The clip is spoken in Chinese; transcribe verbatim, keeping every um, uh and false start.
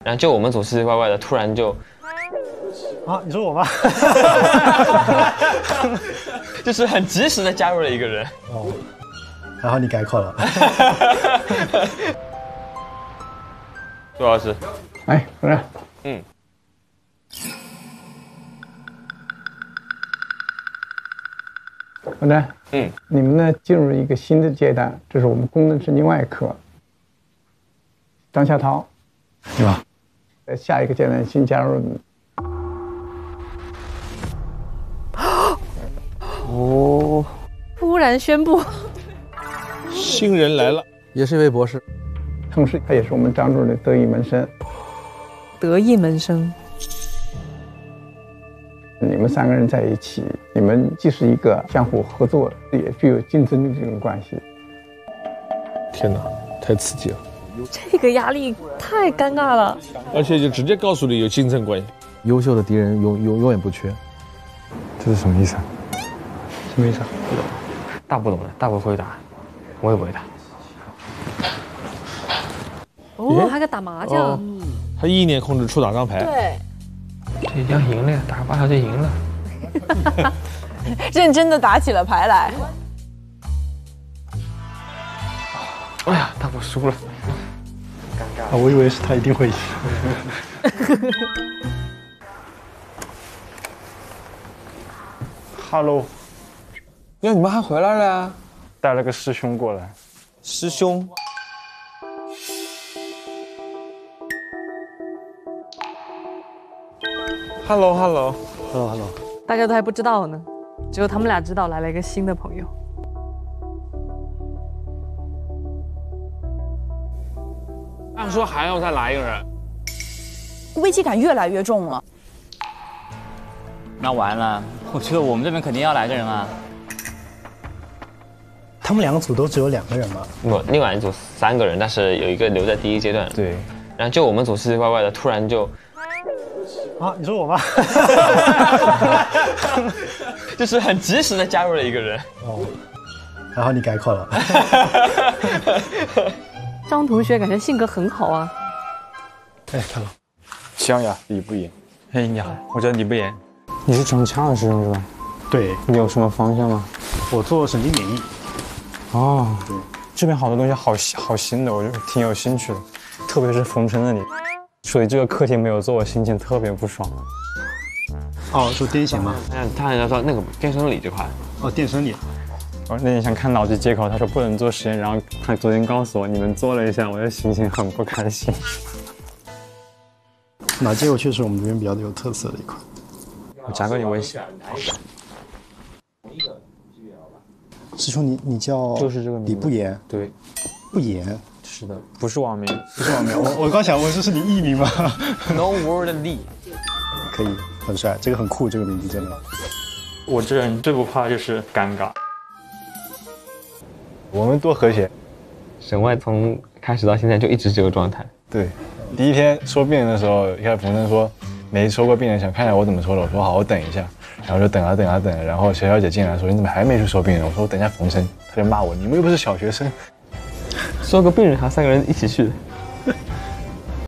然后就我们组奇奇怪怪的，突然就， 啊，你说我吗？ 就是很及时的加入了一个人。 哦，还好你改口了。 杜老师， 哎，回来。 嗯。 好的。 嗯。 你们呢进入一个新的阶段，这是我们功能神经外科。张小涛， 对吧？ 在下一个阶段新加入。 哦。突然宣布， 新人来了， 也是一位博士， 同时他也是我们张主任的得意门生。 得意门生。 你们三个人在一起，你们既是一个相互合作，也具有竞争的这种关系。 天哪，太刺激了！ 这个压力太尴尬了， 而且就直接告诉你有竞争关系。 优秀的敌人永永永远不缺。 这是什么意思啊？什么意思啊？ 不懂，大不懂的，大不会打，我也不会打。 哦，还敢打麻将？哦、 他意念控制出哪张牌？ 对。 这已经赢了呀，打个八条就赢了。 认真的打起了牌来。 哎呀，大伯输了，尴尬。 啊，我以为是他一定会赢。Hello， 呀，你们还回来了呀？ 带了个师兄过来。 师兄。 Hello，Hello，Hello，Hello。 大家都还不知道呢，只有他们俩知道来了一个新的朋友。 按说还要再来一个人， 危机感越来越重了。 那完了，我觉得我们这边肯定要来个人啊。 他们两个组都只有两个人吗？ 不，另外一组三个人，但是有一个留在第一阶段。 对。 然后就我们组奇奇怪怪的，突然就。 啊，你说我吗？ 就是很及时的加入了一个人。 哦，还好你改口了。 张同学感觉性格很好啊。 哎，看了。 枪呀，李不言。 嘿，你好，我叫李不言。 你是长枪的师兄是吧？ 对。 你有什么方向吗？ 我做神经免疫。 哦，对，这边好多东西好好新的，我就挺有兴趣的，特别是冯晨那里。所以这个课题没有做，我心情特别不爽。 哦，做癫痫吗？ 嗯，他好像说那个电生理这块。 哦，电生理。 我那天想看脑机接口，他说不能做实验，然后他昨天告诉我你们做了一下，我的心情很不开心。 脑接口确实我们这边比较有特色的一块。 我加个你微信。 师兄，你你叫就是这个名字李不言。 对， 不言。 是的，不是网名， 不是网名。我我刚想问，这是你艺名吗 ？No word Lee。 可以，很帅，这个很酷，这个名字真的。 我这人最不怕就是尴尬。 我们多和谐。 神外从开始到现在就一直这个状态。 对，第一天收病人的时候，一开始冯生说没收过病人，想看一下我怎么收的。我说好，我等一下。然后就等啊等啊等，然后佼小姐进来说你怎么还没去收病人？我说我等一下冯生，他就骂我，你们又不是小学生。 收个病人还三个人一起去的。